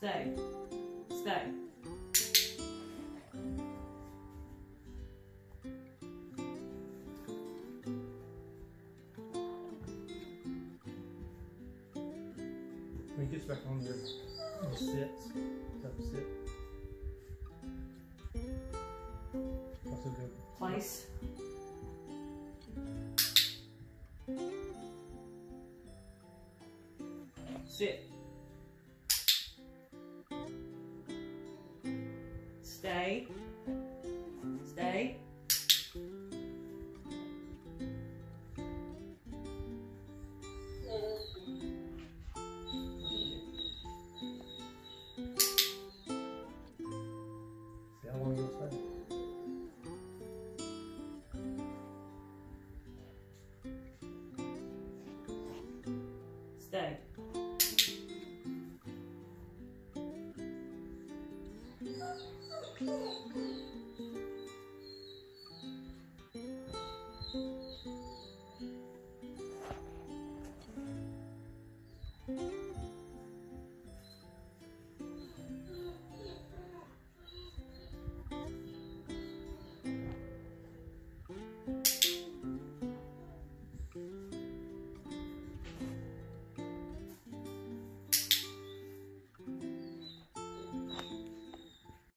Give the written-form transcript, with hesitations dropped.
Stay. Stay. When he gets back on there, he sits. Sit. Also good. Place. Sit. Stay. Stay. See how long you'll stay. Stay.